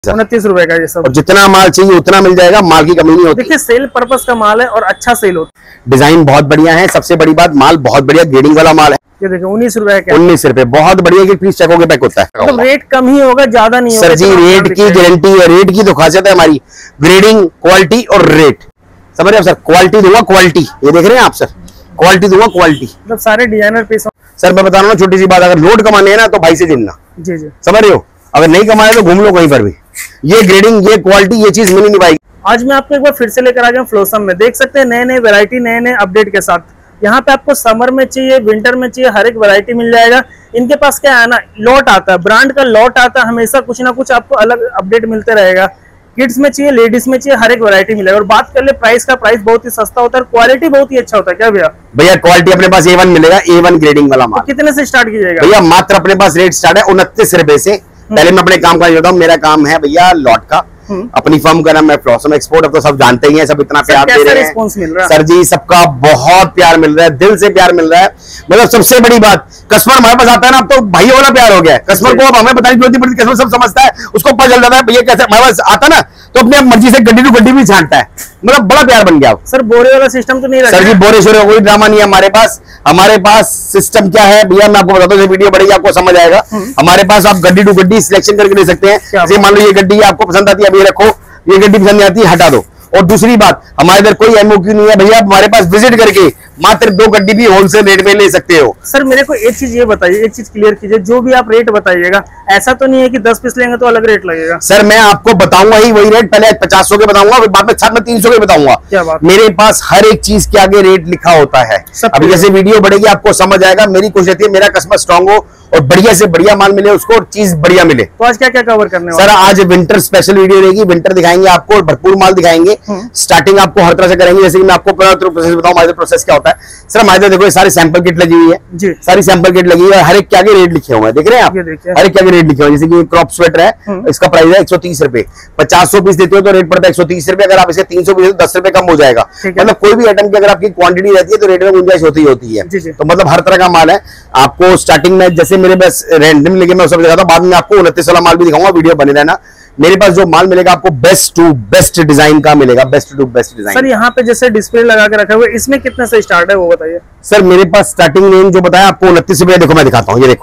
29 रुपए का ये सब, और जितना माल चाहिए उतना मिल जाएगा, माल की कमी नहीं होती। देखिए सेल पर्पस का माल है और अच्छा सेल होता है। डिजाइन बहुत बढ़िया है, सबसे बड़ी बात माल बहुत बढ़िया ग्रेडिंग वाला माल है। ये देखिए 19 रुपए का, 19 रुपए बहुत बढ़िया की पीस चेकों के पैक होता है। तो रेट कम ही होगा, ज्यादा नहीं होगा सर जी। रेट की गारंटी है, रेट की तो खासियत है हमारी, ग्रेडिंग, क्वालिटी और रेट। समझ रहे हैं सर, क्वालिटी दूंगा, क्वालिटी ये देख रहे हैं आप सर, क्वालिटी दूंगा, क्वालिटी। मतलब सारे डिजाइनर पीस। सर मैं बता रहा हूँ छोटी सी बात, अगर लोड कमाने है ना तो भाई से जुड़ना। जी जी, समझ रहे हो, अगर नहीं कमाए तो घूम लो कहीं पर भी, ये ग्रेडिंग, ये क्वालिटी, ये चीज मिल नहीं पाएगी। आज मैं आपको एक बार फिर से लेकर आ गया फ्लोसम में। देख सकते हैं नए नए वैरायटी, नए नए अपडेट के साथ। यहाँ पे आपको समर में चाहिए, विंटर में चाहिए, हर एक वैरायटी मिल जाएगा। इनके पास क्या है ना, लॉट आता है, ब्रांड का लॉट आता है, हमेशा कुछ ना कुछ आपको अलग अपडेट मिलते रहेगा। किड्स में चाहिए, लेडीज में चाहिए, हर एक वैरायटी मिलेगा। और बात कर ले प्राइस का, प्राइस बहुत ही सस्ता होता है, क्वालिटी बहुत ही अच्छा होता है। क्या भैया? भैया क्वालिटी अपने पास A1 मिलेगा, A1 ग्रेडिंग वाला माल। तो कितने से स्टार्ट कीजिएगा भैया? मात्र अपने पास रेट स्टार्ट है 29 रुपए से। पहले मैं अपने काम का बताऊं, मेरा काम है भैया लॉट का, अपनी फर्म का नाम है फ्लोसम एक्सपोर्ट। अब तो सब जानते ही हैं, सब इतना प्यार दे रहे हैं सर जी, सबका बहुत प्यार मिल रहा है, दिल से प्यार मिल रहा है। मतलब सबसे बड़ी बात, कस्टमर हमारे पास आता है ना, अब तो भाई वाला प्यार हो गया है। कस्टमर को अब हमें बताने की जरूरत नहीं पड़ती, कस्टमर सब समझता है, उसको पता चल जाता है भैया कैसे हमारे पास आता ना, तो अपने मर्जी से गड्डी टू गड्डी भी छांटता है। मतलब बड़ा प्यार बन गया। सर बोरे वाला सिस्टम तो नहीं रखा सर जी? बोरे शोरे कोई ड्रामा नहीं है हमारे पास। हमारे पास सिस्टम क्या है भैया, मैं आपको बताता हूँ, वीडियो बढ़ेगी आपको समझ आएगा। हमारे पास आप गड्डी टू गड्डी सिलेक्शन करके ले सकते हैं। जैसे मान लो ये गड्डी आपको पसंद आती है, अब ये रखो, ये गड्डी पसंद नहीं आती हटा दो। और दूसरी बात, हमारे इधर कोई एमओक्यू नहीं है भैया, हमारे पास विजिट करके मात्र 2 गड्डी भी होलसेल रेट में ले सकते हो। सर मेरे को एक चीज ये बताइए, एक चीज क्लियर कीजिए, जो भी आप रेट बताइएगा ऐसा तो नहीं है कि 10 पीस लेंगे तो अलग रेट लगेगा? सर मैं आपको बताऊंगा ही वही रेट, पहले 50 के बताऊंगा, फिर बाद में साथ में 300 के बताऊंगा। क्या बात? मेरे पास हर एक चीज के आगे रेट लिखा होता है। अभी जैसे वीडियो बढ़ेगी आपको समझ आएगा। मेरी कोशिश रहती है मेरा कस्टमर स्ट्रांग हो और बढ़िया से बढ़िया माल मिले उसको, और चीज बढ़िया मिले। तो आज क्या क्या कवर करने सर? आज विंटर स्पेशल वीडियो रहेगी, विंटर दिखाएंगे आपको और भरपूर माल दिखाएंगे। स्टार्टिंग आपको हर तरह से करेंगे, जैसे कि मैं आपको प्रोसेस बताऊं, हमारे प्रोसेस क्या होता है। सर हमारे देखो ये सारी सैंपल किट लगी हुई है जी, सारी सैंपल किट लगी हुई है, हर एक के आगे रेट लिखे हुए हैं, देख रहे हैं आप? हर एक के आगे रेट लिखे हुए हैं। जैसे कि क्रॉप स्वेटर है, इसका प्राइस है 130 रुपए। 50 पीस देते हो तो रेट पड़ता है 130 रुपए। अगर आप इसे 300 पीस 10 रुपए कम हो जाएगा। मतलब कोई भी आइटम की अगर आपकी क्वांटिटी रहती है तो रेट में गुंजाइश होती है। तो मतलब हर तरह का माल है। आपको स्टार्टिंग में जैसे मेरे पास रैंडम लेके मैं सब दिखाता हूं, बाद में आपको 29 वाला माल भी दिखाऊंगा, वीडियो बने रहना। मेरे पास जो माल मिलेगा आपको बेस्ट टू बेस्ट डिजाइन का मिलेगा, best to best design. Sir यहाँ पे जैसे डिस्प्ले लगा के रखा हुआ है, इसमें कितने से स्टार्ट है वो बताइए? सर मेरे पास स्टार्टिंग रेंज जो बताया आपको 29 रुपए। देखो मैं दिखाता हूँ,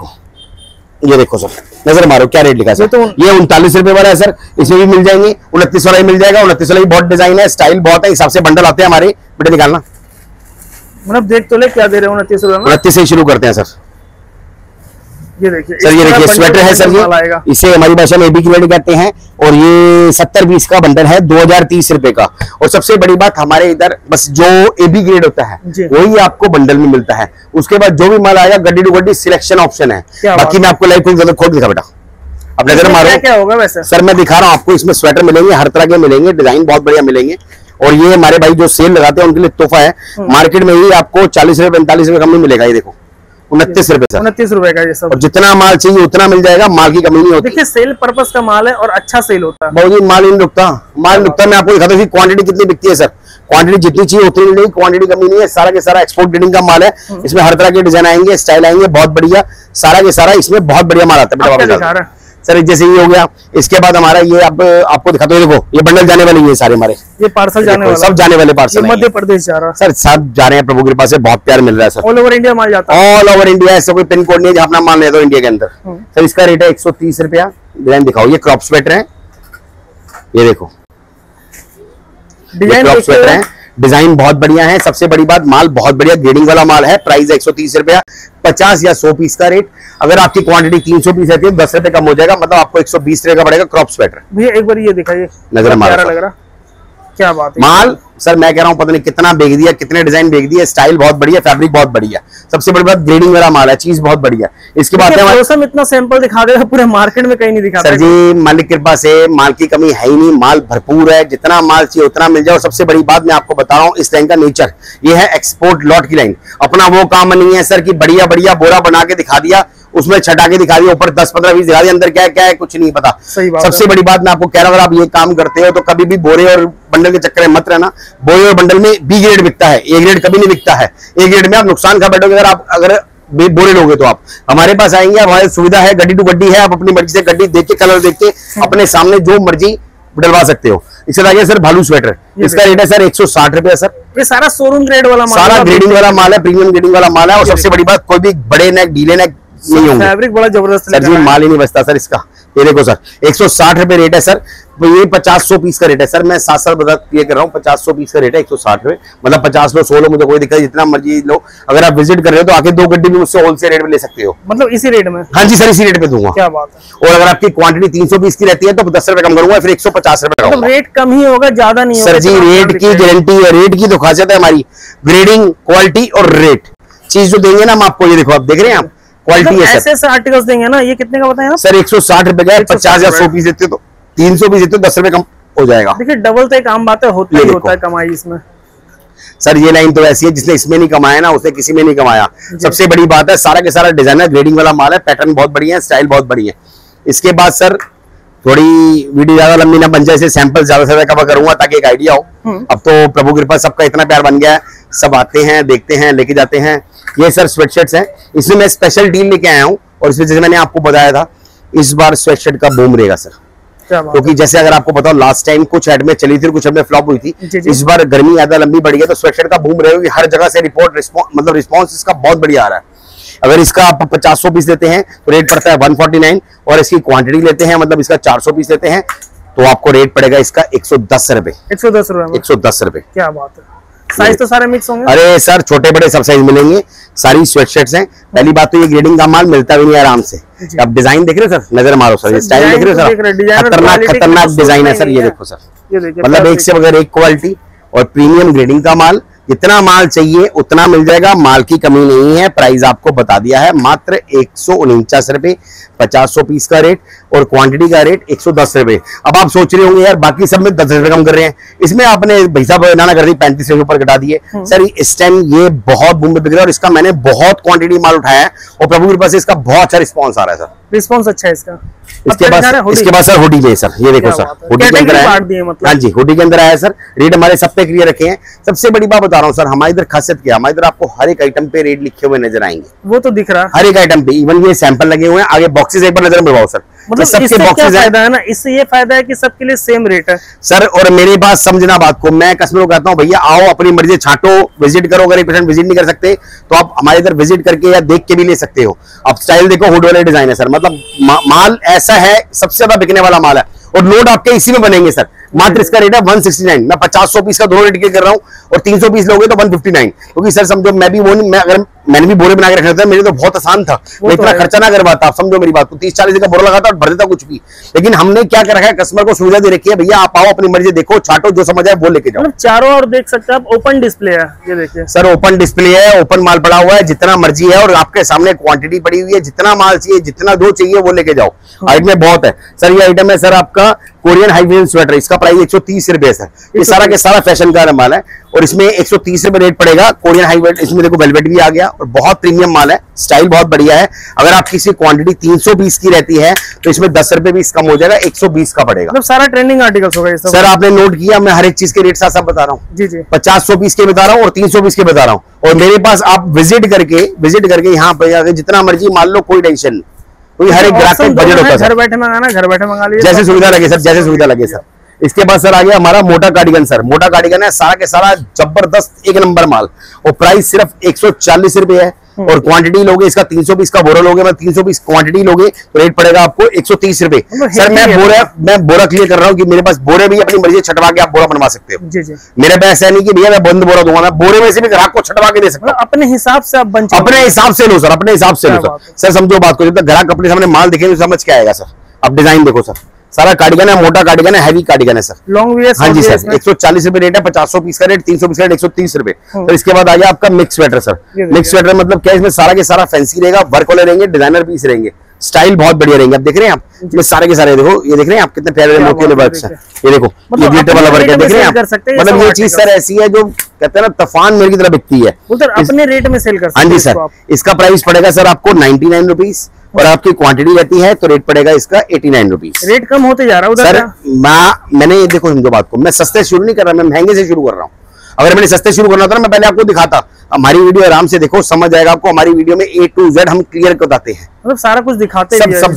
ये देखो सर, नजर मारो क्या रेट लिखा है सर। ये 39 रुपए वाला है सर, इसमें भी मिल जाएंगे। 29 वाला ही मिल जाएगा। 29 वाला भी बहुत डिजाइन है, स्टाइल बहुत है, हिसाब से बंडल आते हैं हमारे। बेटे निकालना, मतलब देख तो ले क्या दे रहे हो। 29 रुपए 29 से शुरू करते हैं सर। ये देखिए सर, ये देखिए स्वेटर है सर जी, इसे हमारी भाषा में एबी ग्रेड कहते हैं। और ये 70 पीस का बंडल है, 2030 रुपए का। और सबसे बड़ी बात, हमारे इधर बस जो एबी ग्रेड होता है वही आपको बंडल में मिलता है। उसके बाद जो भी माल आएगा गड्डी टू गड्डी सिलेक्शन ऑप्शन है। बाकी मैं आपको लाइव खोल दिखा बेटा, अब नजर मारो। क्या होगा वैसे? सर मैं दिखा रहा हूँ आपको, इसमें स्वेटर मिलेंगे, हर तरह के मिलेंगे, डिजाइन बहुत बढ़िया मिलेंगे। और ये हमारे भाई जो सेल लगाते हैं उनके लिए तोहफा है। मार्केट में ही आपको 40 रुपए 45 रुपए कम नहीं मिलेगा। ये देखो 29 रुपए सर, 29 रुपए का ये सब, और जितना माल चाहिए उतना मिल जाएगा, माल की कमी नहीं होती। देखिए सेल पर्पस का माल है और अच्छा सेल होता है। बहुत ही माल नहीं रुकता, माल रुकता। मैं आपको दिखाता हूँ क्वांटिटी कितनी बिकती है सर। क्वांटिटी जितनी चाहिए उतनी मिल जाएगी, क्वांटिटी कमी नहीं है। सारा के सारा एक्सपोर्ट ग्रेडिंग का माल है। इसमें हर तरह के डिजाइन आएंगे, स्टाइल आएंगे, बहुत बढ़िया। सारा के सारा इसमें बहुत बढ़िया माल आता है सर। जैसे ये हो गया, इसके बाद हमारा ये अब आपको दिखाते हो, देखो ये बंडल जाने वाले, ये सारे हमारे ये पार्सल जाने वाले, सब जाने वाले पार्सल मध्य प्रदेश जा रहा है सर। सब जा रहे हैं, प्रभु कृपा से बहुत प्यार मिल रहा है सर। ऑल ओवर इंडिया माल जाता है, ऑल ओवर इंडिया। ऐसा कोई पिन कोड नहीं है जहां अपना माल ले दो इंडिया के अंदर। सर इसका रेट है 130 रुपया। डिजाइन दिखाओ, ये क्रॉप स्वेटर है, ये देखो डिजाइन क्रॉप स्वेटर है, डिजाइन बहुत बढ़िया है। सबसे बड़ी बात, माल बहुत बढ़िया ग्रेडिंग वाला माल है। प्राइस 130 रुपया, 50 या 100 पीस का रेट। अगर आपकी क्वांटिटी 300 पीस रहती है 10 रुपए कम हो जाएगा, मतलब आपको 120 रुपए का पड़ेगा क्रॉप स्वेटर। भैया एक बार ये दिखाइए, नजर मारो, लग रहा क्या बात है। माल सर मैं कह रहा हूं पता नहीं कितना बेच दिया, कितने डिजाइन बेच दिया। स्टाइल बहुत बढ़िया, फैब्रिक बहुत बढ़िया। सबसे बड़ी बात ग्रेडिंग वाला माल है, चीज बहुत बढ़िया। इसके बाद फ्लोसम इतना सैंपल दिखा देगा, पूरे मार्केट में कहीं नहीं दिखाता सर जी। मालिक कृपा से माल की कमी है ही नहीं, माल भरपूर है, जितना माल चाहिए उतना मिल जाए। और सबसे बड़ी बात मैं आपको बता रहा हूँ, इस लाइन का नेचर ये है एक्सपोर्ट लॉट की लाइन। अपना वो काम नहीं है सर कि बढ़िया बढ़िया बोरा बना के दिखा दिया, उसमें छटा के दिखा दिया, ऊपर 10 15 20 दिखा दिया, अंदर क्या है कुछ नहीं पता। सबसे बड़ी बात मैं आपको कह रहा हूं, अगर आप ये काम करते हो तो कभी भी बोरे और बंडल के चक्कर में मत रहना। बोरे और बंडल में बी ग्रेड बिकता है, ए ग्रेड कभी नहीं बिकता है। ए ग्रेड में आप नुकसान खा बैठोगे। अगर बोरे लोगे तो आप हमारे पास आएंगे, हमारी सुविधा है, गड्डी टू गड्डी है, आप अपनी मर्जी से गड्डी देख के कलर देख के अपने सामने जो मर्जी डलवा सकते हो। इसके आगे सर भालू स्वेटर, इसका रेट है सर 160 रुपया सर। ये सारा शोरूम ग्रेड वाला माल, सारा ग्रेडिंग वाला माल है, प्रीमियम ग्रेडिंग वाला माल है। और सबसे बड़ी बात, कोई भी बड़े नेक ढीले नेक नहीं होंगे, फैब्रिक बड़ा जबरदस्त सर जी, माल ही नहीं बचता सर इसका। ये देखो सर 160 रुपए रेट है सर। ये 50-100 पीस का रेट है सर, मैं 7 बता क्लियर कर रहा हूँ। 50-100 पीस का रेट है, 160 रुपए, मतलब 50 लो 100 लो, मुझे कोई दिक्कत, जितना मर्जी लो। अगर आप विजिट कर रहे हो तो आके 2 गड्डी भी मुझसे होलसेल रेट में ले सकते हो, मतलब इसी रेट में। हाँ जी सर, इसी रेट पे दूंगा। क्या बात है। और अगर आपकी क्वांटिटी 300 पीस की रहती है तो 10 रुपए कम करूंगा, फिर 150 रुपए मतलब रेट कम ही होगा, ज्यादा नहीं होगा सर जी। रेट की गारंटी है, रेट की तो खासियत है हमारी, ग्रेडिंग, क्वालिटी और रेट चीज जो देंगे ना हम आपको। ये देखो, आप देख रहे हैं, आप क्वालिटी है सर। ऐसे आर्टिकल्स देंगे ना, ये कितने का बताएं आप? सर 160 रुपए का, 50 या 100 पीस देते हो तो 300 पीस देते हो 10 रुपए कम हो जाएगा। देखिए डबल तो एक आम बात है, होता ही होता है कमाई इसमें। सर ये लाइन तो ऐसी है, जिसने इसमें नहीं कमाया ना उसने किसी में नहीं कमाया। सबसे बड़ी बात है, सारा के सारा डिजाइनर ग्रेडिंग वाला माल है, पैटर्न बहुत बढ़िया है, स्टाइल बहुत बढ़िया है। इसके बाद सर थोड़ी वीडियो ज्यादा लंबी ना बन जाए, इसे सैंपल ज्यादा से ज्यादा कवर करूंगा ताकि एक आइडिया हो। अब तो प्रभु कृपा सबका इतना प्यार बन गया है, सब आते हैं, देखते हैं, लेके जाते हैं। ये सर स्वेटशर्ट्स हैं, इसमें मैं स्पेशल डील लेके आया हूँ। और इसमें जैसे मैंने आपको बताया था, इस बार स्वेटशर्ट का बूम रहेगा सर, क्योंकि जैसे अगर आपको बताओ लास्ट टाइम कुछ एड में चली थी, कुछ एड में फ्लॉप हुई थी। इस बार गर्मी ज्यादा लंबी बढ़ी है तो स्वेटशर्ट का बूम रहेगा। हर जगह से मतलब रिस्पॉन्स इसका बहुत बढ़िया आ रहा है। अगर इसका आप 50-100 पीस लेते हैं तो रेट पड़ता है 149, और इसकी क्वांटिटी लेते हैं, मतलब इसका 400 पीस लेते हैं तो आपको रेट पड़ेगा इसका 110 रुपए। 110 रुपए, 110 रुपए। क्या बात है। साइज तो सारे मिक्स होंगे? अरे सर छोटे बड़े सब साइज मिलेंगे, सारी स्वेटशर्ट्स हैं। पहली बात तो ये ग्रेडिंग का माल मिलता भी नहीं आराम से। अब डिजाइन देख रहे हो सर, नजर मारो सर, स्टाइल देख रहे हो सर, खतरनाक डिजाइन है सर। ये देखो सर, मतलब एक से बगैर एक क्वालिटी और प्रीमियम ग्रेडिंग का माल। जितना माल चाहिए उतना मिल जाएगा, माल की कमी नहीं है। प्राइस आपको बता दिया है, मात्र 149 रुपए, 50-100 पीस का रेट और क्वांटिटी का रेट 110 रुपए। अब आप सोच रहे होंगे यार बाकी सब में 10 रुपए कम कर रहे हैं, इसमें आपने भाई साहब नाना कर दी 35 रुपए ऊपर घटा दिए। सर इस टाइम ये बहुत बूम पे बिक रहा है और इसका मैंने बहुत क्वांटिटी माल उठाया है और प्रभु की कृपा से इसका बहुत अच्छा रिस्पॉन्स आ रहा है सर। रिस्पॉन्स अच्छा है इसका। इसके बाद सर हुडी में सर, ये देखो सर, हुडी के अंदर आया। हाँ जी, हुडी के अंदर आया सर। रेट हमारे सब पे क्लियर रखे हैं। सबसे बड़ी बात बता रहा हूँ सर, हमारे इधर खासियत क्या है, हमारे इधर आपको हर एक आइटम पे रेट लिखे हुए नजर आएंगे। वो तो दिख रहा है, हर एक आइटम पे, इवन ये सैंपल लगे हुए हैं। आगे बॉक्सेस एक बार नजर में सर, मतलब सबके बॉक्सेस फायदा है ना, इससे ये फायदा है कि सबके लिए सेम रेट है सर। और मेरी बात समझना बात को, मैं कस्टमर को कहता हूँ भैया आओ अपनी मर्जी छांटो, विजिट करो। अगर 1% विजिट नहीं कर सकते तो आप हमारे इधर विजिट करके या देख के भी ले सकते हो। अब स्टाइल देखो, हुड वाले डिजाइन है सर, मतलब माल ऐसा है सबसे ज्यादा बिकने वाला माल है और नोट आपके इसी में बनेंगे सर। मात्र इसका रेट है 169। मैं 50-100 पीस का दोनों रेट कर रहा हूँ और 300 पीस लोगे तो 159। क्योंकि सर समझो मैं भी वो नहीं, मैं अगर मैंने भी बोरे बना के रखा था, मेरे तो बहुत आसान था, मैं इतना खर्चा ना करवाता। आप समझो मेरी बात को, 30-40 का बोरा लगाता और भर देता कुछ भी। लेकिन हमने क्या कर रखा है, कस्टमर को सुविधा दे रखी है, भैया आप आओ अपनी मर्जी देखो, छाटो, जो समझ आए वो लेके जाओ। चारों ओर देख सकते हैं आप, ओपन डिस्प्ले है। ये देखिए सर, ओपन डिस्प्ले है, ओपन माल पड़ा हुआ है, जितना मर्जी है और आपके सामने क्वांटिटी पड़ी हुई है। जितना माल चाहिए, जितना दो चाहिए वो लेके जाओ। आइटम बहुत है सर। ये आइटम है सर आपका कोरियन हाई वेल स्वेटर, इसका प्राइस 130 रुपए है सर। ये सारा के सारा फैशन का माल है और इसमें 130 रुपए रेट पड़ेगा। कोरियन हाई वेल, इसमें देखो वेलवेट भी आ गया और बहुत प्रीमियम माल है, स्टाइल बहुत बढ़िया है। अगर आपकी किसी क्वांटिटी 300 पीस की रहती है तो इसमें 10 रुपए भी कम हो जाएगा, 120 का पड़ेगा। मतलब सारा ट्रेंडिंग आर्टिकल्स होगा ये सब। सर आपने नोट किया, मैं हर एक चीज के रेट साथ बता रहा हूँ। जी जी, 50-100 पीस के बता रहा हूँ और 300 पीस के बता रहा हूँ। और मेरे पास आप विजिट करके यहाँ पे जितना मर्जी मान लो, कोई टेंशन नहीं। क्योंकि हर एक ग्राहक का बजट होता है, घर बैठे मंगाना, घर बैठे मंगा लीजिए, जैसे सुविधा लगे सर, जैसे सुविधा लगे सर। इसके बाद सर आ गया हमारा मोटा कार्डिगन सर। मोटा कार्डिगन है, सारा के सारा जबरदस्त एक नंबर माल और प्राइस सिर्फ 140 रुपए है। और क्वांटिटी लोगे इसका 300 पीस का बोरा लोगे, मैं 300 पीस क्वांटिटी लोगे तो रेट पड़ेगा आपको 130 रुपए। सर मैं बोरा क्लियर कर रहा हूँ कि मेरे पास बोरे भी अपनी मर्जी छटवा के आप बोरा बनवा सकते हो। जी जी, मेरे पास ऐसा नहीं कि भैया मैं बंद बोरा दूंगा, मैं बोरे में से भी ग्राहक को छटवा के दे सकता हूँ। अपने हिसाब से आप अपने हिसाब से लो सर, अपने हिसाब से लो सर। सर समझो बात को, जब तक ग्राहक अपने सामने माल दिखेगा तो समझ के आएगा सर। अब डिजाइन देखो सर, सारा कार्डिगन है, मोटा कार्डिगन है, हैवी कार्डिगन है सर, लॉन्ग वी। हाँ जी सर, 140 रुपए रेट है। 50-100 पीस का रेट, 300 पीस का रेट 130 रुपए। तो इसके बाद आ गया आपका mix sweater sir. Mix sweater मतलब क्या, इसमें सारा के सारा फैंसी रहेगा, वर्क वाले रहेंगे, डिजाइनर पीस रहेंगे, स्टाइल बहुत बढ़िया रहेंगे। आप देख रहे हैं आप, इसमें सारे के सारे देखो, ये देख रहे हैं आप कितने प्यारे मोती वाले वर्क है। ये देखो ये ग्लिटर वाला वर्क है, देख रहे हैं आप। मतलब ये चीज सर ऐसी है जो कहते हैं ना तूफान मेरे की तरह बिकती है, अपने रेट में सेल कर सकते हैं। हाँ जी सर, इसका प्राइस पड़ेगा सर आपको 99 रुपीज और आपकी क्वांटिटी रहती है तो रेट पड़ेगा इसका 89 रुपीज। रेट कम होते जा रहा है उधर सर। मैंने ये देखो समझो बात को, मैं सस्ते शुरू नहीं कर रहा, मैं महंगे से शुरू कर रहा हूँ। अगर मैंने सस्ते शुरू करना था ना, मैं पहले आपको दिखाता। हमारी वीडियो आराम से देखो, समझ जाएगा आपको। हमारी वीडियो में A to Z हम क्लियर बताते हैं, मतलब सारा कुछ दिखाते हैं, सब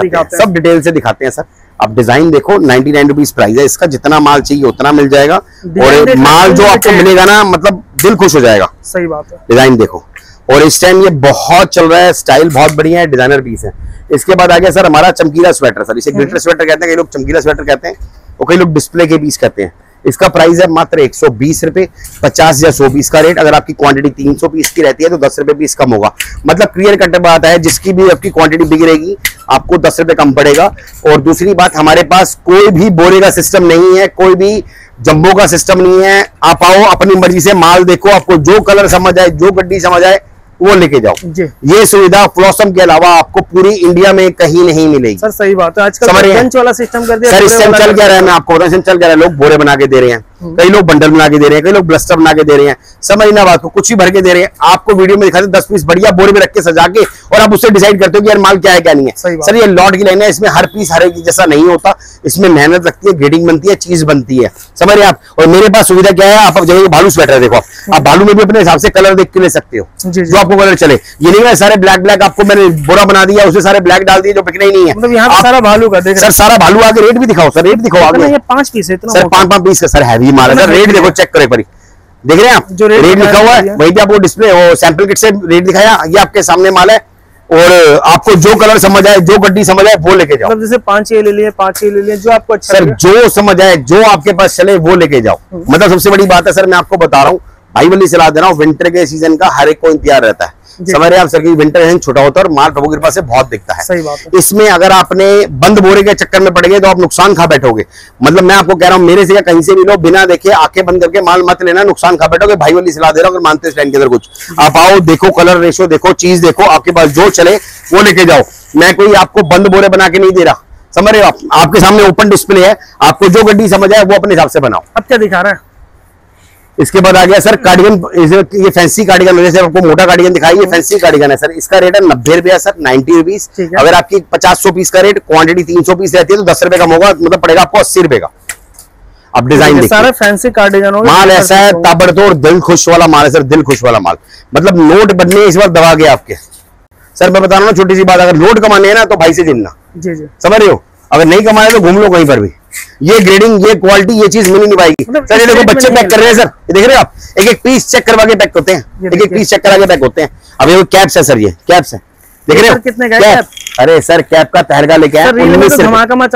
डिटेल से दिखाते हैं सर। आप डिजाइन देखो, 99 रुपीज प्राइस है इसका, जितना माल चाहिए उतना मिल जाएगा। और माल जो आपको मिलेगा ना, मतलब दिल खुश हो जाएगा। सही बात है। डिजाइन देखो, और इस टाइम ये बहुत चल रहा है, स्टाइल बहुत बढ़िया है, डिजाइनर पीस है। इसके बाद आ गया सर हमारा चमकीला स्वेटर सर, इसे ग्लिटर स्वेटर कहते हैं, कई लोग चमकीला स्वेटर कहते हैं और कई लोग डिस्प्ले के पीस कहते हैं। इसका प्राइस है मात्र 120 रुपए, 50 या 100 पीस का रेट। अगर आपकी क्वांटिटी 300 पीस की रहती है तो 10 रुपए पीस कम होगा। मतलब क्लियर कट बात है, जिसकी भी आपकी क्वांटिटी बिक रहेगी आपको 10 रुपए कम पड़ेगा। और दूसरी बात, हमारे पास कोई भी बोरे का सिस्टम नहीं है, कोई भी जंबो का सिस्टम नहीं है। आप आओ, अपनी मर्जी से माल देखो, आपको जो कलर समझ आए, जो गड्डी समझ आए वो लेके जाओ। ये सुविधा फ्लॉसम के अलावा आपको पूरी इंडिया में कहीं नहीं मिलेगी। सर सही बात है, आजकल बेंच वाला सिस्टम कर दिया सर। इस टाइम चल क्या रहा है, मैं आपको बताऊं, चल क्या रहा है, लोग बोरे बना के दे रहे हैं, कई लोग बंडल बना के दे रहे हैं, कई लोग ब्लस्टर बना के दे रहे हैं। समझना बात को, कुछ ही भर के दे रहे हैं। आपको वीडियो में दिखाते 10 पीस बढ़िया बोरे में रख के सजा के, और आप उससे डिसाइड करते हो कि यार माल क्या है क्या नहीं है। सर ये लॉट की लाइन है, इसमें हर पीस हर एक जैसा नहीं होता, इसमें मेहनत लगती है, ग्रेडिंग बनती है, चीज बनती है, समझ रहे आप। और मेरे पास सुविधा क्या है, आप जगह भालू स्वेटर देखो, आप भालू में भी अपने हिसाब से कलर देख के ले सकते हो, जो आपको कलर चले। ये नहीं है सारे ब्लैक आपको मैंने बोरा बना दिया, उससे सारे ब्लैक डाल दिए जो बिकने ही नहीं है। मतलब यहाँ सारा भालू का देख सर, सारा भालू। आगे रेट भी दिखाओ सर, रेट दिखाओ आगे। 5 पीस है सर, 5 पीस का सर, हैवी माल है सर। रेट देखो, चेक करो एक बार, देख रहे हैं आप, जो रेट लिखा हुआ है वही भी आपको डिस्प्ले वो सैंपल किट से रेट दिखाया। ये आपके सामने माल है, और आपको जो कलर समझ आए, जो गड्डी समझ आए वो लेके जाओ। मतलब जैसे 5 ये ले लिए, 5 ये ले लिए, जो आपको अच्छा सर जो समझ आए, जो आपके पास चले वो लेके जाओ। मतलब सबसे बड़ी बात है सर, मैं आपको बता रहा हूँ, भाई वाली सलाह दे रहा हूँ, विंटर के सीजन का हर एक को इंतजार रहता है। समझ रहे आप सर, की विंटर सीजन छोटा होता है और माल प्रभु कृपा से बहुत दिखता है। सही बात है। इसमें अगर आपने बंद बोरे के चक्कर में पड़ गए तो आप नुकसान खा बैठोगे। मतलब मैं आपको कह रहा हूँ, मेरे से या कहीं से भी लो, बिना देखे आंखें बंद करके माल मत लेना, नुकसान खा बैठोगे। भाई वाली सलाह दे रहा हूँ, अगर मानते हो इस लाइन के अंदर कुछ, आप आओ, देखो कलर रेशो देखो, चीज देखो, आपके पास जो चले वो लेके जाओ। मैं कोई आपको बंद बोरे बना के नहीं दे रहा, समझ रहे हो आप। आपके सामने ओपन डिस्प्ले है, आपको जो गड्डी समझ आए वो अपने हिसाब से बनाओ। अब क्या दिखा रहा है? इसके बाद आ गया सर कार्डिगन, ये फैंसी कार्डिगन, जैसे आपको मोटा कार्डिगन दिखाई, ये फैंसी कार्डिगन है सर। इसका रेट है 90 रुपया सर, 90 रुपीज। अगर आपकी 50-100 पीस का रेट, क्वांटिटी 300 पीस रहती है तो 10 रुपए कम होगा, मतलब पड़ेगा आपको 80 रुपए का। अब डिजाइन देखिए, सारा फैंसी कार्डिगन हो, माल ऐसा है ताबड़तोड़, दिल खुश वाला माल है सर, दिल खुश वाला माल। मतलब नोट बनने इस बार दबा गया आपके। सर मैं बता रहा हूँ छोटी सी बात, अगर नोट कमाने है ना तो भाई से जुड़ना, समझ रहे हो। अगर नहीं कमाए तो घूम लो कहीं पर भी। ये ग्रेडिंग, ये क्वालिटी, ये चीज मिल नहीं पाएगी। सर ये देखो बच्चे पैक कर रहे हैं सर, ये देख रहे हो आप, एक एक पीस चेक करवा के पैक होते हैं, एक एक पीस चेक करा के पैक होते हैं। अब ये कैप्स है सर, ये कैप्स है, देख रहे हो कितने का कैप? अरे सर कैप का तहरगा लेके आए 19 रुपए,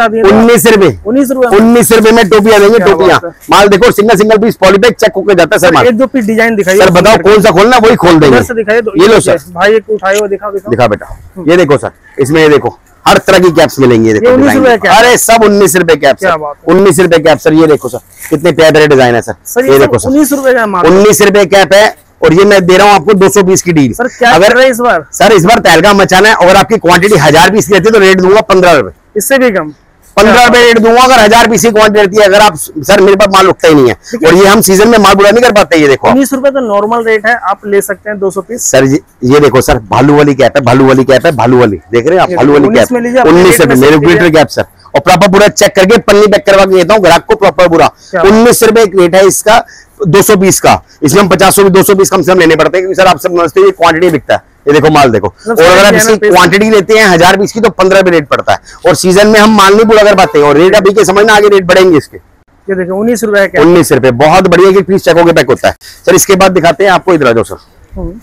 19 रुपए में टोपियां देंगे, टोपियां। माल देखो, single single piece polybag check होकर जाता है सर माल। एक दो पीस डिजाइन दिखाइए सर, बताओ कौन सा खोलना, वही खोल देंगे। ये लो सर भाई, एक उठाओ, दिखा बेटा। ये देखो सर, इसमें ये देखो हर तरह की कैप्स मिलेंगे। देखो 19 रुपए कैप, अरे सब 19 रुपए कैप सर, 19 रुपए कैप सर। ये देखो सर कितने प्यारे डिजाइन है सर। ये देखो सर 19 रुपए का, 19 रुपए कैप है, और ये मैं दे रहा हूँ आपको 200 पीस की डील। सर क्या अगर रहे इस बार? सर इस बार तहलका मचाना है, और आपकी क्वांटिटी 1000 पीस की रहती है तो रेट दूंगा 15 रुपए, इससे भी कम 15 रुपए रेट दूंगा। अगर 1000 पीस की क्वांटिटी रहती है, अगर आप, सर मेरे पास माल उठता ही नहीं है, और ये हम सीजन में माल बुरा नहीं कर पाते। ये देखो 19 रुपए तो नॉर्मल रेट है, आप ले सकते हैं 200 पीस। सर ये देखो सर, भालू वाली कैप है, भालू वाली कैप है, भालू वाली देख रहे हैं आप, भालू वाली कैप 19 रुपए मेरे ग्लिटर कैप सर। और प्रॉपर पूरा चेक करके पन्नी पैक करवा के देता हूँ ग्राहक को, प्रॉपर पूरा 19 रुपए रेट है इसका 200 पीस का। इसमें हम 50 200 पीस कम से कम लेने पड़ते हैं, क्योंकि सर आप सब समझते हैं क्वांटिटी बिकता है। ये देखो माल देखो, और अगर आप इसकी क्वांटिटी लेते हैं 1000 पीस की तो 15 रुपए रेट पड़ता है, और सीजन में हम माल नहीं पूरा कर पाते, और रेट अभी के समझना, आगे रेट बढ़ेंगे इसके। ये देखो 19 रुपए का, 19 रुपए बहुत बढ़िया की पीस चेकों के पैक होता है सर। इसके बाद दिखाते हैं आपको, इधर आ जाओ सर।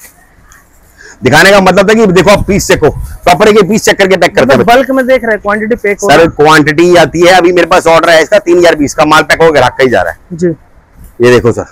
दिखाने का मतलब था कि देखो आप पीस चेको, प्रॉपर एक पीस चेक करके पैक करते हैं। बल्क में देख रहे हैं, क्वांटिटी पैक हो सर, क्वांटिटी आती है। अभी मेरे पास ऑर्डर है इसका 3000 पीस का, माल पैक होकर रखा ही जा रहा है जी। ये देखो सर,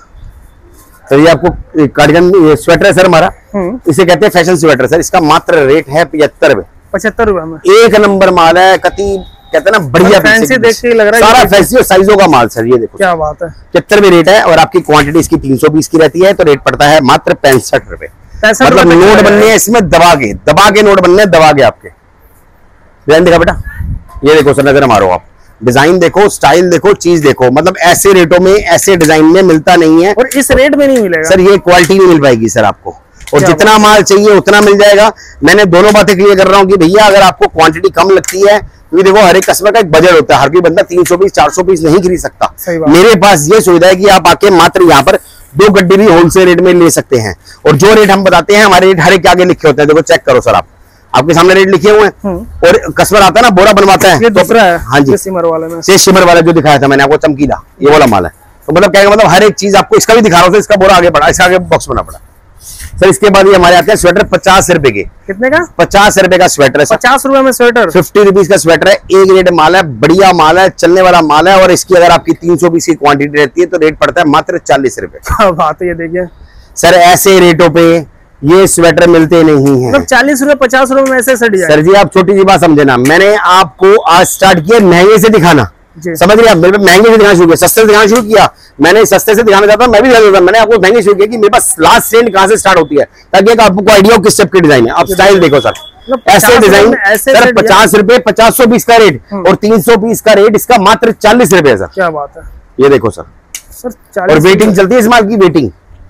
तो ये आपको कार्डिगन, ये स्वेटर है सर हमारा, इसे कहते हैं फैशन स्वेटर सर। इसका मात्र रेट है 75 रुपए, 75 रुपए में। एक नंबर माल है, कति कहते हैं ना, बढ़िया फैंसी देख के लग रहा है, सारा फैंसी और साइजों का माल सर। ये देखो क्या बात है, 75 रुपए रेट है, और आपकी क्वांटिटी इसकी 300 पीस की रहती है तो रेट पड़ता है मात्र 65 रुपए। मतलब नोट बनने हैं इसमें, दबा के नोट बनने हैं, दबा के आपके। डिजाइन देखा बेटा, ये देखो सर, नजर मारो आप, डिजाइन देखो, स्टाइल देखो, चीज देखो। मतलब ऐसे रेटों में, ऐसे डिजाइन में मिलता नहीं है, और इस रेट में नहीं मिलेगा सर। ये क्वालिटी नहीं मिल पाएगी सर आपको, और जितना माल चाहिए उतना मिल जाएगा। मैंने दोनों बातें क्लियर कर रहा हूँ कि भैया अगर आपको क्वांटिटी कम लगती है, क्योंकि देखो हर एक कस्टमर का एक बजट होता है, हर कोई बंदा 300 पीस 400 पीस नहीं खरीद सकता। मेरे पास ये सुविधा है कि आप आके मात्र यहाँ पर 2 गड्डी भी होलसेल रेट में ले सकते हैं। और जो रेट हम बताते हैं हमारे रेट हर एक के आगे लिखे होते हैं, देखो चेक करो सर, आप आपके सामने रेट लिखे हुए हैं। और कस्टमर आता है ना बोरा बनवाता है, ये दूसरा है। हाँ जी, शिमर वाले में से शिमर वाला जो दिखाया था मैंने आपको चमकीला, ये वाला माल है। तो मतलब क्या मतलब हर एक चीज आपको, इसका भी दिखा रहा हूँ, इसका बोरा आगे बढ़ा, इसका आगे बॉक्स बना पड़ा सर। इसके बाद ये हमारे आते हैं स्वेटर 50 रुपए के। कितने का? 50 रुपए का स्वेटर है। 50 रुपए में स्वेटर, 50 रुपीज का स्वेटर है। एक रेट माल है, बढ़िया माल है, चलने वाला माल है। और इसकी अगर आपकी 300 पीस की क्वांटिटी रहती है तो रेट पड़ता है मात्र 40 रुपए। क्या बात है, ये देखिए सर ऐसे रेटों पे ये स्वेटर मिलते नहीं है। मतलब 40 रुपए 50 रुपए में ऐसे डिजाइन। सर जी आप छोटी सी बात समझे ना, मैंने आपको आज स्टार्ट किया महंगे से दिखाना, समझ रहे आप, मेरे महंगे से दिखाना शुरू किया, सस्ते से दिखाना शुरू किया। मैंने सस्ते से दिखाना चाहता, मैं भी दिखा देता, मैंने आपको महंगे शुरू किया कि मेरे पास लास्ट ट्रेंड कहां से स्टार्ट होती है, ताकि आपको आइडिया हो किस टाइप की डिजाइन है। आप स्टाइल देखो सर, ऐसे डिजाइन सर 50 रुपए 500 पीस का रेट और 300 पीस का रेट इसका मात्र 40 रुपए सर। क्या बात है, ये देखो सर। और वेटिंग चलती है इस माल की, वेटिंग।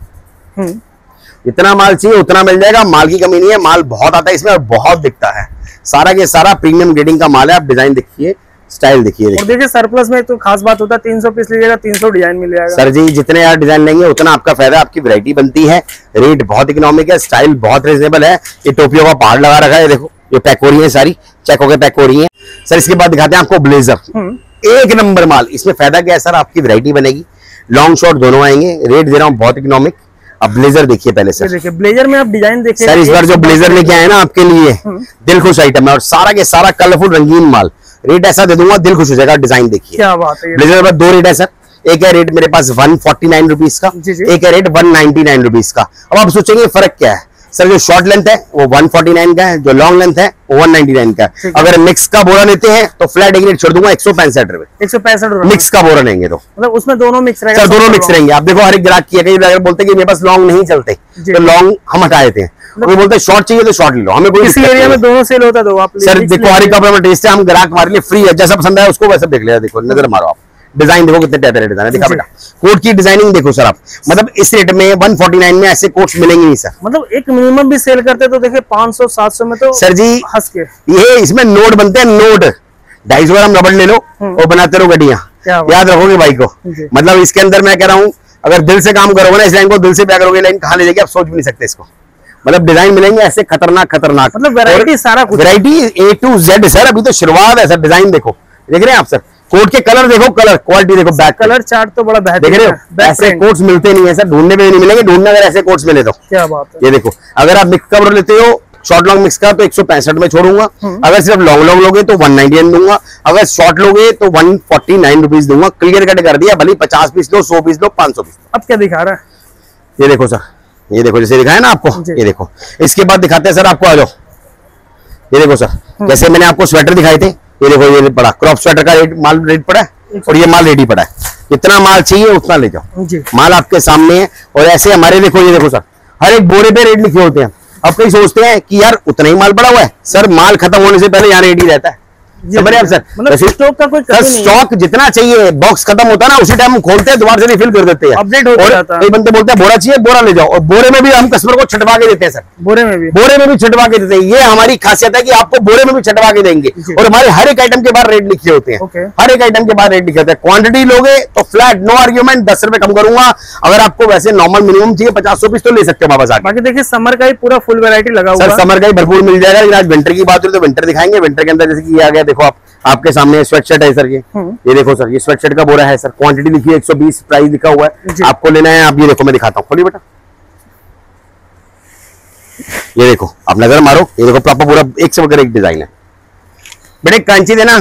इतना माल चाहिए उतना मिल जाएगा, माल की कमी नहीं है, माल बहुत आता है इसमें और बहुत दिखता है। सारा के सारा प्रीमियम ग्रेडिंग का माल है। आप डिजाइन देखिए, स्टाइल देखिए। और देखिए सरप्लस में तो खास बात होता है 300 पीस लीजिएगा 300 डिजाइन मिल जाएगा। सर जी जितने यार डिजाइन लेंगे उतना आपका फायदा, आपकी वैरायटी बनती है। रेट बहुत इकोनॉमिक है, स्टाइल बहुत रिजनेबल है। ये टोपियों का पहाड़ लगा रखा है, देखो ये पैक हो रही है, सारी चेक होकर पैक हो रही है सर। इसके बाद दिखाते हैं आपको ब्लेजर, एक नंबर माल। इसमें फायदा क्या है सर, आपकी वैरायटी बनेगी, लॉन्ग शॉर्ट दोनों आएंगे। रेट दे रहा हूँ बहुत इकोनॉमिक। अब ब्लेजर देखिए पहले सर, देखिए ब्लेजर में आप डिजाइन देखिए सर। इस बार जो ब्लेजर लेके आए ना आपके लिए दिल खुश आइटम है, और सारा के सारा कलरफुल रंगीन माल। रेट ऐसा दे दूंगा दिल खुश हो जाएगा। डिजाइन देखिए, क्या बात है। ब्लेजर में 2 रेट है सर। एक है रेट मेरे पास 149 रुपीज का, एक है रेट 199 रुपीज का। अब आप सोचेंगे फर्क क्या है सर। जो शॉर्ट लेंथ है वो 149 का है, जो लॉन्ग लेंथ है वो 199 का है। अगर मिक्स का बोरा लेते हैं तो फ्लैट एक रेट छोड़ दूंगा 165 रुपए। 165 रुपए मिक्स का बोरा लेंगे तो मतलब उसमें दोनों मिक्स रहेगा सर, दोनों मिक्स रहेंगे। आप देखो हर एक ग्राहक की है, कई ग्राहक बोलते हैं कि मेरे पास लॉन्ग नहीं चलते, तो लॉन्ग हम हटा देते हैं। वो बोलते हैं शॉर्ट चाहिए तो शॉर्ट ले लो, हमें कोई इसी एरिया में दोनों सेल होता है। तो आप सर देखो हर एक कपड़ा में टेस्ट है, हम ग्राहक हमारे लिए फ्री है, जैसा पसंद है उसको वैसा देख लिया। देखो नजर मारो आप, डिजाइन देखो कितने प्यारे डिजाइन है। देखा बेटा कोट की डिजाइनिंग देखो सर आप, मतलब इस रेट में 149 में ऐसे कोट्स मिलेंगे नहीं सर। मतलब एक मिनिमम भी सेल करते तो देखिए 500 700 में तो सर जी हंस के ये इसमें नोट बनते हैं, नोट 250 ग्राम रबड़ ले लो और बनाते रहो गड्डियां, याद रखोगे भाई को। मतलब इसके अंदर मैं कह रहा हूँ अगर दिल से काम करोगे ना, इस लाइन को दिल से प्यार करोगे, लाइन कहाँ ले जाएगी आप सोच भी नहीं सकते इसको। मतलब डिजाइन मिलेंगे ऐसे खतरनाक खतरनाक, मतलब वैरायटी सारा कुछ, variety A to Z sir. अभी तो शुरुआत है सर। डिजाइन देखो, देख रहे हैं आप सर। कोट के कलर देखो, कलर क्वालिटी देखो, बैक कलर चार्ट तो बड़ा बेहतरीन देख रहे हो। ऐसे कोट्स मिलते नहीं है सर, ढूंढने में नहीं मिलेंगे, ढूंढने अगर ऐसे कोट्स मिले तो क्या बात है। ये देखो अगर आप मिक्स कवर लेते हो शॉर्ट लॉन्ग मिक्स का तो 165 में छोड़ूंगा। अगर सिर्फ लॉन्ग लॉन्ग लोगे तो 199 दूंगा। अगर शॉर्ट लोगे तो 149 रुपीज दूंगा। क्लियर कट कर दिया, भले 50 पीस लो, 100 पीस लो, 500 पीस। अब क्या दिखा रहा है, ये देखो सर, ये देखो जैसे दिखाया ना आपको, ये देखो। इसके बाद दिखाते हैं सर आपको, आ जाओ। ये देखो सर जैसे मैंने आपको स्वेटर दिखाए थे, ये देखो ये पड़ा क्रॉप स्वेटर का रेट, माल रेट पड़ा है और ये माल रेडी पड़ा है। जितना माल चाहिए उतना ले जाओ, माल आपके सामने है। और ऐसे हमारे देखो, ये देखो सर हर एक बोरे पे रेट लिखे होते हैं। अब कई सोचते हैं कि यार उतना ही माल पड़ा हुआ है, सर माल खत्म होने से पहले यहाँ रेडी रहता है, समझ रहे हैं सर। मतलब स्टॉक का कोई सर स्टॉक जितना चाहिए, बॉक्स खत्म होता है ना उसी टाइम हम खोलते हैं, दोबारा से रिफिल कर देते हैं, अपडेट होता रहता है। कई बंदे बोलते हैं बोरा चाहिए, बोरा ले जाओ। और बोरे में भी हम कस्टमर को छटवा के देते हैं सर, बोरे में भी छटवा के देते हैं। ये हमारी खासियत है कि आपको बोरे में भी छटवा के देंगे। और हमारे हर एक आइटम के बाद रेट लिखे होते हैं, हर एक आइटम के बाद रेट लिखे होते हैं। क्वांटिटी लोगे तो फ्लैट नो आर्ग्यूमेंट 10 रुपए कम करूंगा। अगर आपको वैसे नॉर्मल मिनिमम चाहिए 50 पीस तो ले सकते हो वापस आके। बाकी देखिए समर का ही पूरा फुल वैरायटी लगा हुआ है सर, समर का ही भरपूर मिल जाएगा। लेकिन आज विंटर की बात करें तो विंटर दिखाएंगे। विंटर के अंदर जैसे कि आ गया, देखो आप आपके सामने स्वेटशर्ट है सर। ये देखो सर, ये स्वेटशर्ट का बोरा है सर। क्वांटिटी लिखी है 120, प्राइस लिखा हुआ है, आपको लेना है। आप ये देखो, मैं दिखाता हूँ, खोलिए बेटा। ये देखो आप नजर मारो, ये देखो प्रॉपर पूरा एक से बगैर एक डिजाइन है। बेटे कांची देना,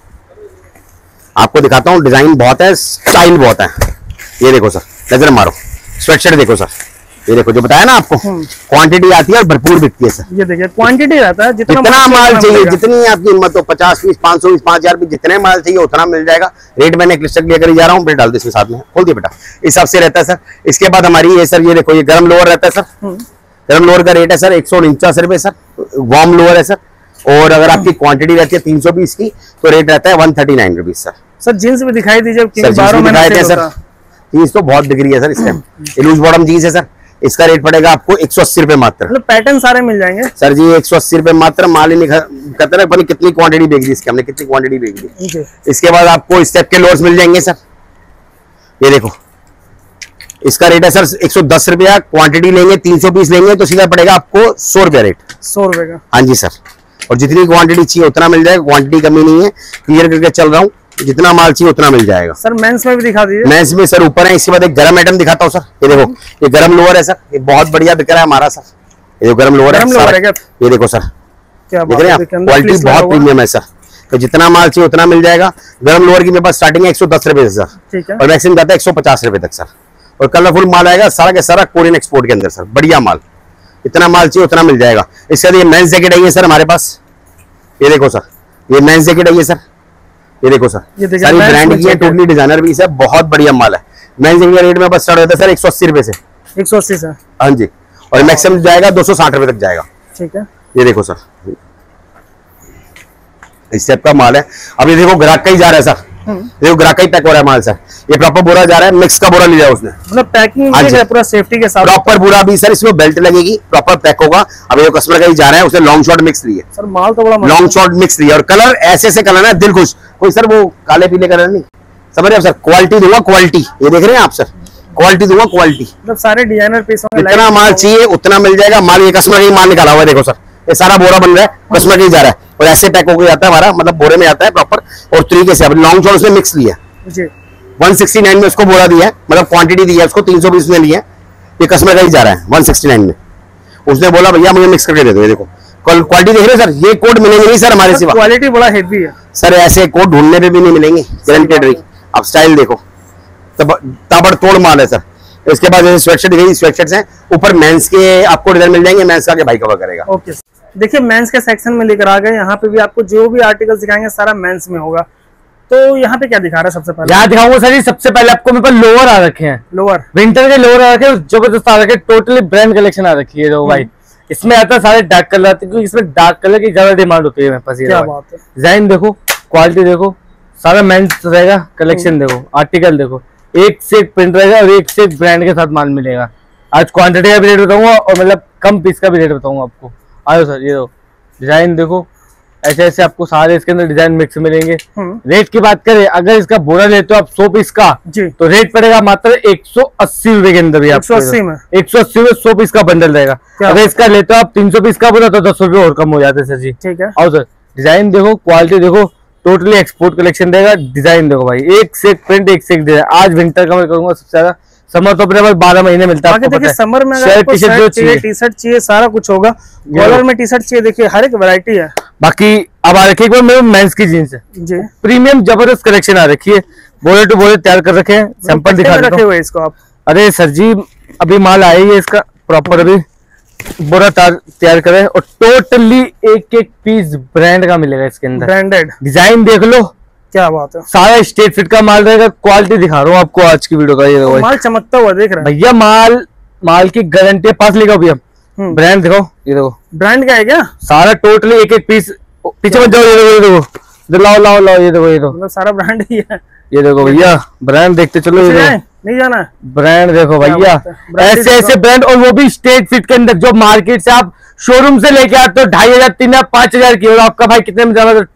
आपको दिखाता हूँ। डिजाइन बहुत है, स्टाइल बहुत है। ये देखो सर, नजर मारो, स्वेटशर्ट देखो सर। ये देखो जो बताया ना आपको, क्वांटिटी आती है और भरपूर बिकती है सर। ये देखिए क्वांटिटी रहता है, जितना माल चाहिए, जितनी आपकी हिम्मत हो, 50 पीस, 500 पीस, 5000 पीस, जितने माल चाहिए उतना मिल जाएगा। रेट मैंने एक लिस्ट लेकर जा रहा हूँ, डाल दो इसके साथ में, खोल दिया बेटा। इस हिसाब से रहता है सर। इसके बाद हमारी ये सर, ये देखो ये गर्म लोअर रहता है सर। गर्म लोअर का रेट है सर 149 रुपए सर। वार्म लोअर है सर। और अगर आपकी क्वांटिटी रहती है 300 पीस की तो रेट रहता है 139 रुपीज सर। सर जींस भी दिखाई दीजिए सर। जींस तो बहुत बिक रही है सर इस टाइम। लूज बॉटम जींस है सर, इसका रेट पड़ेगा आपको 180 रुपए मात्र। मतलब पैटर्न सारे मिल जाएंगे सर जी, 180 रुपए मात्र। माल ही नहीं कहते ना, पता कितनी क्वांटिटी बेच दी इसकी हमने, कितनी क्वांटिटी बेच दी। इसके बाद आपको इस टाइप के लोअर्स मिल जाएंगे सर। ये देखो इसका रेट है सर 110 रुपया। क्वांटिटी लेंगे 300 पीस लेंगे तो सीधा पड़ेगा आपको 100 रुपया रेट। 100 रुपए का? हाँ जी सर, और जितनी क्वांटिटी चाहिए उतना मिल जाएगा, क्वांटिटी कमी नहीं है, क्लियर करके चल रहा हूँ, जितना माल चाहिए उतना मिल जाएगा। सर मेंस में भी दिखा दीजिए। मेंस में सर ऊपर है, इसके बाद एक गरम आइटम दिखाता हूँ सर। ये देखो, ये गरम लोअर है सर, ये बहुत बढ़िया बिक रहा है हमारा सर। ये गरम लोअर है, ये देखो सर, देख रहे हैं, क्वालिटी बहुत प्रीमियम है सर। तो जितना माल चाहिए उतना मिल जाएगा। गरम लोअर की मेरे पास स्टार्टिंग है 110 रुपए से सर, और मैक्सिमम जाता है 150 रुपए तक सर। और कलरफुल माल आएगा सारा के सारा कोरियन एक्सपोर्ट के अंदर सर, बढ़िया माल। इतना माल चाहिए उतना मिल जाएगा। इसके बाद ये मेंस जैकेट आई है सर हमारे पास, ये देखो सर, ये मेंस जैकेट आई है सर, ये देखो सर, सारी ब्रांड की है, टोटली डिजाइनर भी है, बहुत बढ़िया माल है। मेंस जैकेट का रेट में बस स्टार्ट होता है सर 180 रुपए से। 180 से? हाँ जी, और मैक्सिमम जाएगा 260 रुपए तक जाएगा। ठीक है, ये देखो सर, इस टाइप का माल है। अब ये देखो ग्राहक का ही जा रहा है सर, देखो ग्राहक का ही पैक हो रहा है माल सर। ये प्रॉपर बोरा जा रहा है, मिक्स का बोरा लिया है उसने, मतलब पैकिंग है पूरा सेफ्टी के साथ, प्रॉपर पूरा भी सर। इसमें बेल्ट लगेगी, प्रॉपर पैक होगा। अब ये कस्टमर का ही जा रहा है, उसने लॉन्ग शॉट मिक्स लिया सर, माल तो बड़ा लॉन्ग शॉट मिक्स लिया, और कलर ऐसे ऐसे कलर है दिल खुश, कोई सर वो काले पीले कलर नहीं, समझ रहे आप सर। क्वालिटी दूंगा, क्वालिटी, ये देख रहे हैं आप सर, क्वालिटी दूंगा, क्वालिटी। मतलब सारे डिजाइनर पीसों में जितना माल चाहिए उतना मिल जाएगा। माल ये कस्टमर का ही माल निकाला हुआ है, देखो सर, ये सारा बोरा बन रहा है, कस्टमर का ही जा रहा है, और ऐसे पैक होकर जाता है हमारा, मतलब बोरे में आता है प्रॉपर और तरीके से। अब लॉन्ग शॉट उसने मिक्स लिया जी, 169 में उसको बोरा दिया है, मतलब क्वांटिटी दी है उसको, 300 पीस में लिया है। ये कस्टमर का ही जा रहा है 169 में। उसने बोला भैया मुझे मिक्स करके दे दो। ये देखो क्वालिटी देख रहे हो सर, ये कोड मिलेंगे नहीं सर हमारे सिवा, क्वालिटी बड़ा हेवी है सर। ऐसे कोड ढूंढने पे भी नहीं मिलेंगे, गारंटेड रही। अब स्टाइल देखो, ताबड़तोड़ माल है सर। इसके बाद जैसे स्वेटशर्ट दिखाई, स्वेटशर्ट्स हैं ऊपर, मेंस के आपको डिजाइन मिल जाएंगे, मेंस का के भाई कवर करेगा। ओके, देखिए मेंस के सेक्शन में लेकर आ गए। यहाँ पे भी आपको जो भी आर्टिकल दिखाएंगे सारा मेंस में होगा। तो यहाँ पे क्या दिखा रहा है सबसे पहले? यहाँ दिखाऊंगा सर, सबसे पहले आपको मेरे पास लोअर आ रखे हैं, लोअर विंटर के लोअर आ रखे हैं, जबरदस्त आ रखे हैं, टोटली ब्रांड कलेक्शन आ रखी है। भाई इसमें आता है सारे डार्क कलर आते हैं, क्योंकि इसमें डार्क कलर की ज्यादा डिमांड होती है मेरे पास। ये डिजाइन देखो, क्वालिटी देखो, सारा मेंस रहेगा। कलेक्शन देखो, आर्टिकल देखो, एक से एक प्रिंट रहेगा और एक से एक ब्रांड के साथ माल मिलेगा। आज क्वांटिटी का भी रेट बताऊंगा और मतलब कम पीस का भी रेट बताऊंगा आपको। आयो सर, ये दो डिजाइन देखो, ऐसे ऐसे आपको सारे इसके अंदर डिजाइन मिक्स मिलेंगे। रेट की बात करें, अगर इसका बोरा लेते हो आप 100 पीस का तो रेट पड़ेगा मात्र 180 रुपए के अंदर। 180 में 180 में 100 पीस का बंडल रहेगा। अगर इसका लेते हो आप 300 पीस का बोरा तो 10 रुपए और कम हो जाते सर जी। ठीक है, आओ सर, डिजाइन देखो, क्वालिटी देखो, टोटली एक्सपोर्ट कलेक्शन रहेगा। डिजाइन देखो भाई, एक से एक प्रिंट, एक से एक डिजाइन। आज विंटर का मैं करूंगा सबसे ज्यादा, समर तो अपने पास 12 महीने मिलता है। देखिए समर में अगर आपको शर्ट चाहिए, टी शर्ट चाहिए, सारा कुछ होगा। कॉलर में टी शर्ट चाहिए, देखिए हर एक वैरायटी है। बाकी अब आ रखी है मेरे मेंस की जीन्स है जी, प्रीमियम जबरदस्त कलेक्शन आ रखी है। बोरे टू बोरे तैयार कर रखे हैं, सैंपल दिखा रखे हुए इसको आप। अरे सर जी, अभी माल आया ही है इसका, प्रॉपर अभी बोरा तैयार करे, और टोटली एक एक पीस ब्रांड का मिलेगा इसके अंदर। ब्रांडेड डिजाइन देख लो, क्या बात है, सारा स्टेट फिट का माल रहेगा। क्वालिटी दिखा रहा हूँ आपको आज की वीडियो का। ये देखो माल चमकता हुआ देख रहे हैं भैया, माल की गारंटी पास लेगा भैया। ब्रांड दिखाओ, ये देखो ब्रांड का है क्या? सारा टोटली एक एक पीस। पीछे मत जाओ, ये देखो, लाओ लाओ लाओ, ये देखो, ये देखो, मतलब सारा ब्रांड ही है। ये देखो भैया, ब्रांड देखते चलो। ये देखो, नहीं जाना, ब्रांड देखो भैया, ऐसे ऐसे ब्रांड, और वो भी स्टेट फिट के अंदर। जो मार्केट से आप शोरूम से लेके आते हो 2500, 3000, 5000 की, और आपका भाई कितने में जाना था?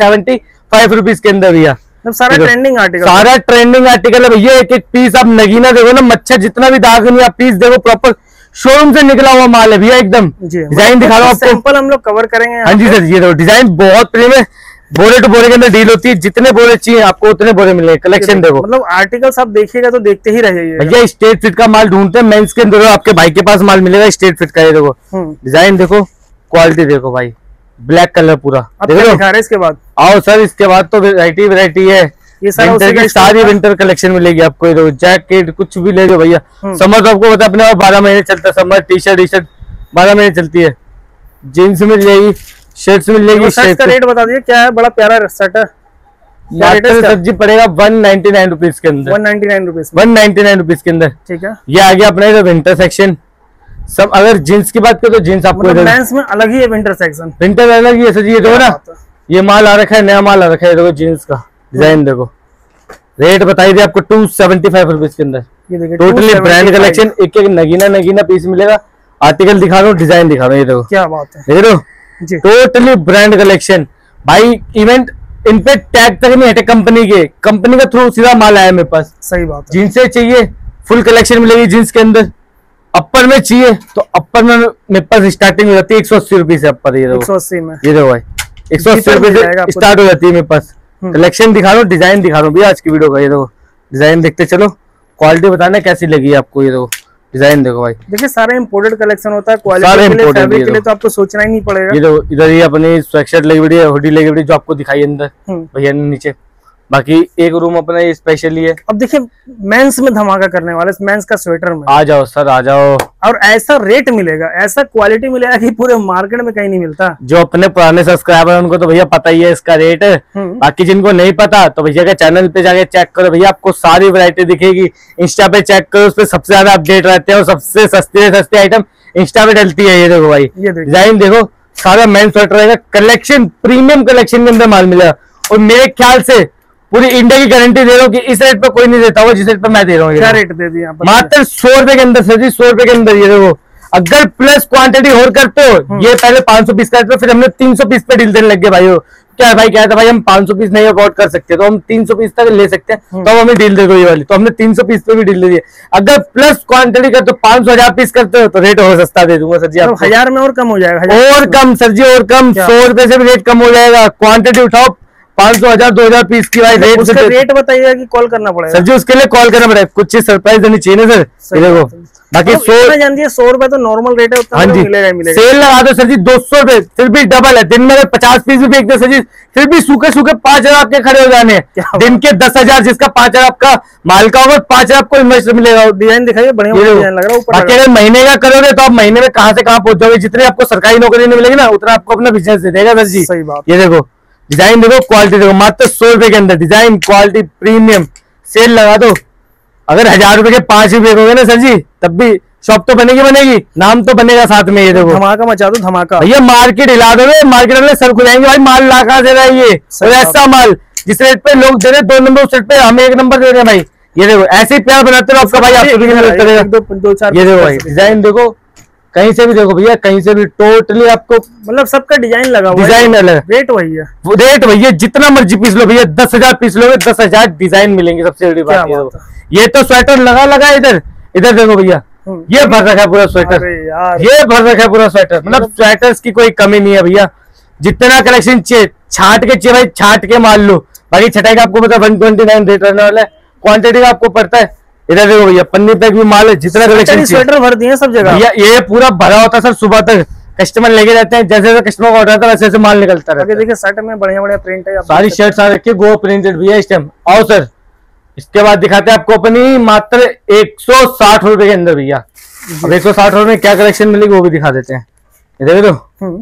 275 रुपीज के अंदर भैया। सारा ट्रेंडिंग आर्टिकल, सारा ट्रेंडिंग आर्टिकल है भैया। एक एक पीस आप नगीना देखो ना, मच्छर जितना भी दाग नहीं, आप पीस देखो, प्रॉपर शोरूम से निकला हुआ माल है भैया एकदम। डिजाइन दिखा रहा हूँ आपको, सैंपल हम लोग कवर करेंगे। हाँ जी सर, ये देखो डिजाइन बहुत प्रीमियम है। बोरे टू बोरे के अंदर डील होती है, जितने बोरे चाहिए आपको उतने बोरे मिलेंगे। कलेक्शन देखो, मतलब आर्टिकल्स आप देखिएगा तो देखते ही रहिए भैया। स्टेट फिट का माल ढूंढते हैं मेंस के अंदर, आपके भाई के पास माल मिलेगा स्टेट फिट का। ये देखो डिजाइन देखो, क्वालिटी देखो भाई, ब्लैक कलर पूरा दिखा रहे। इसके बाद आओ सर, इसके बाद तो वैरायटी है। ये सारी विंटर कलेक्शन मिलेगी आपको। ये देखो जैकेट, कुछ भी ले लो भैया। समर तो आपको पता अपने 12 महीने चलता है। समर टी शर्ट 12 महीने चलती है। जीन्स मिल जाएगी, शर्ट्स मिल जाएगी। शर्ट का रेट बता दीजिए क्या है? बड़ा प्यारा शर्ट है, सब्जी पड़ेगा 199 रुपीज के अंदर। 199 रुपीज, 199 रुपीज के अंदर। ठीक है, ये आ गया अपने विंटर सेक्शन। सब अगर जीन्स की बात करें तो जीन्स आपको मेंस में अलग ही है विंटर सेक्शन। विंटर अलग ही है सर। ये देखो ना, ये माल आ रखा है, नया माल आ रखा है। देखो जीन्स का डिजाइन देखो, रेट बताई दिया आपको 275 रुपीज के अंदर। टोटली ब्रांड कलेक्शन, एक एक नगीना पीस मिलेगा। आर्टिकल दिखा रहा हूँ, डिजाइन दिखा रहा हूँ, ये देखो क्या बात है, देख लो, टोटली ब्रांड कलेक्शन भाई। इवेंट इन पे टैग तक नहीं हटे कंपनी के, कंपनी का थ्रू सीधा माल आया मेरे पास। सही बात है। जिनसे चाहिए फुल कलेक्शन मिलेगी जींस के अंदर। अपर में चाहिए तो अपर में मेरे पास स्टार्टिंग हो जाती है 180 रुपए से अपर। ये 180 में, ये देखो भाई 180 रुपए से स्टार्ट हो जाती है मेरे पास। कलेक्शन दिखा रहा हूँ, डिजाइन दिखा रहा हूँ भैया आज की वीडियो का। ये देखो डिजाइन देखते चलो, क्वालिटी बताना कैसी लगी आपको। ये देखो डिजाइन देखो भाई, देखिए सारा इंपोर्टेड कलेक्शन होता है। क्वालिटी के लिए, फैब्रिक के लिए तो आपको सोचना ही नहीं पड़ेगा। ये देखो इधर ही अपनी स्वेटशर्ट लगी हुई है, हुडी लगी हुई है जो आपको दिखाई अंदर भैया नीचे। बाकी एक रूम अपना ये स्पेशली है। अब देखिए मेंस में धमाका करने वाले, मेंस का स्वेटर में। आ जाओ सर आ जाओ, और ऐसा रेट मिलेगा, ऐसा क्वालिटी मिलेगा कि पूरे मार्केट में कहीं नहीं मिलता। जो अपने पुराने सब्सक्राइबर उनको तो भैया पता ही है इसका रेट। बाकी जिनको नहीं पता तो भैया के चैनल पे जाके चेक करो, भैया आपको सारी वैरायटी दिखेगी। इंस्टा पे चेक करो, उस पर सबसे ज्यादा अपडेट रहते हैं और सबसे सस्ते आइटम इंस्टा पे डलती है। ये देखो भाई डिजाइन देखो, सारा मेन स्वेटर रहेगा। कलेक्शन प्रीमियम कलेक्शन के अंदर माल मिलेगा। और मेरे ख्याल से पूरी इंडिया की गारंटी दे रहा हूँ कि इस रेट पे कोई नहीं देता होगा जिस रेट पे मैं दे रहा हूँ। क्या रेट दे दिया मात्र 100 रुपए के अंदर सर जी, 100 रुपए के अंदर। ये देखो अगर प्लस क्वांटिटी और करते हो, ये पहले 500 पीस करते हो, फिर हमने 300 पीस पे डील देने लग गए भाई। क्या भाई क्या था भाई, हम 500 पीस नहीं अफोर्ड कर सकते तो हम 300 पीस तक ले सकते हैं, तो हमें डील दे दो ये वाली। तो हमने 300 पीस पे भी डील दे दी। अगर प्लस क्वांटिटी करते हो 500-1000 पीस करते हो तो रेट और सस्ता दे दूंगा सर जी आपको। 1000 में और कम हो जाएगा, और कम सर जी, और कम। 100 रुपए से भी रेट कम हो जाएगा। क्वांटिटी उठाओ 500, 1000, 2000 पीस की भाई रेट। उसका रेट बताइएगा कि कॉल करना पड़ेगा सर जी, उसके लिए कॉल करना पड़ेगा। कुछ चीज सरप्राइज देनी चाहिए ना सर। देखो बाकी 100 जानती है 100 रुपए तो नॉर्मल रेट है, उतना हाँ जी मिलेगा ही मिलेगा। सेल लगा दो सर जी 200 रुपए, फिर भी डबल है। दिन में 50 पीस भी बेचते सर जी, फिर भी सूखे 5000 आपके खड़े हो जाने हैं। दिन के 10,000 जिसका 5000 आपका माल का होगा, 5000 आपको इन्वेस्टर मिलेगा। डिजाइन दिखाइए, बढ़िया डिजाइन लग रहा है। बाकी अगर महीने का करोगे तो आप महीने में कहाँ से कहाँ पहुंच जाओगे। जितने आपको सरकारी नौकरी नहीं मिलेगी ना, उतना आपको अपना बिजनेस दे देगा सर जी। सही बात। ये देखो डिजाइन देखो, क्वालिटी देखो, मात्र 100 रुपए के अंदर डिजाइन क्वालिटी प्रीमियम। सेल लगा दो, अगर 1000 रुपए के 5 भी बेचोगे ना सर जी, तब भी शॉप तो बनेगी, नाम तो बनेगा साथ में। ये देखो धमाका मचा दो, धमाका भैया। मार्केट हिला दोगे, मार्केट वाले सर खुलेंगे भाई माल ला कहाँ दे रहा है ये। और ऐसा माल जिस रेट पे लोग दे रहे 2 नंबर, उस रेट पे हमें 1 नंबर दे रहे हैं भाई। ये देखो ऐसे ही प्यार बनाते रहो आपका भाई, आपको भी करेगा। ये देखो भाई डिजाइन देखो, कहीं से भी देखो भैया, कहीं से भी टोटली आपको मतलब सबका डिजाइन लगा हुआ है। डिजाइन अलग, रेट वही है। रेट भैया जितना मर्जी पीस लो भैया, 10,000 पीस लोगे 10,000 डिजाइन मिलेंगे। सबसे बड़ी बात ये तो स्वेटर लगा इधर देखो भैया, ये भर रखा है पूरा स्वेटर, ये भर रखा है पूरा स्वेटर। मतलब स्वेटर्स की कोई कमी नहीं है भैया। जितना कलेक्शन चाहिए छाट के चाहिए भाई, छाट के माल लो। बाकी छटाई का आपको पता 129 रेट रहने वाला है। क्वांटिटी का आपको पड़ता है। इधर देखो भैया पन्नी पैक भी माल है, जितना कलेक्शन स्वेटर भर दिए सब जगह भैया। ये पूरा भरा होता है सर, सुबह तक कस्टमर लेके जाते हैं। जैसे कस्टमर का ऑर्डर आता है वैसे माल निकलता है। देखिए शर्ट में बढ़िया प्रिंट है, सारी शर्ट आ रखी है गो प्रिंटेड भैया इस टाइम। आओ सर, इसके बाद दिखाते हैं आपको अपनी मात्र 160 रुपए के अंदर भैया। अब 160 रुपए में क्या कलेक्शन मिलेगी वो भी दिखा देते हैं। ये देखो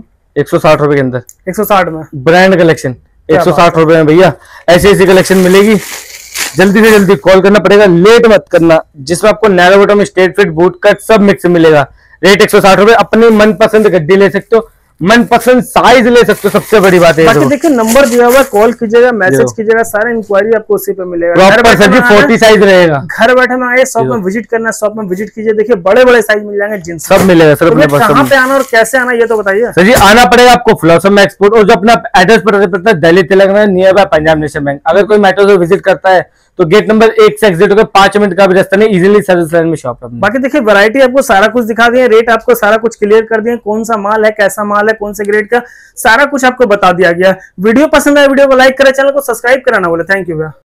160 रुपए के अंदर, 160 में ब्रांड कलेक्शन 160 रुपए में भैया। ऐसी कैसी मिलेगी। जल्दी से जल्दी कॉल करना पड़ेगा, लेट मत करना। जिसमें आपको narrow bottom, straight fit, boot cut सब मिक्स मिलेगा। रेट 160 रुपए। अपनी मनपसंद गड्डी ले सकते हो, मनपसंद साइज ले सकते हो, सबसे बड़ी बात है। बाकी देखिए नंबर दिया हुआ, कॉल कीजिएगा, मैसेज कीजिएगा, सारा इंक्वायरी आपको उसी पे मिलेगा। प्रॉपर सर जी 40 साइज रहेगा। घर बैठे ना आए, शॉप में विजिट करना, शॉप में विजिट कीजिए। देखिए बड़े साइज मिल जाएंगे, जींस सब मिलेगा सर। अपने पास कहाँ पे आना और कैसे आना ये तो बताइए सर जी। आना पड़ेगा आपको फ्लॉसम एक्सपोर्ट, और जो अपना एड्रेस पड़ता है Delhi Telangana, nearby Punjab National Bank. अगर कोई मेट्रो से विजिट करता है तो गेट नंबर 1 से एग्जिट होकर 5 मिनट का भी रास्ता नहीं, इजीली सर्विस लाइन में शॉप है। बाकी देखिए वैरायटी आपको सारा कुछ दिखा दिए, रेट आपको सारा कुछ क्लियर कर दिए, कौन सा माल है, कैसा माल है, कौन से ग्रेड का, सारा कुछ आपको बता दिया गया। वीडियो पसंद आया वीडियो को लाइक करें, चैनल को सब्सक्राइब कराना बोले। थैंक यू भैया।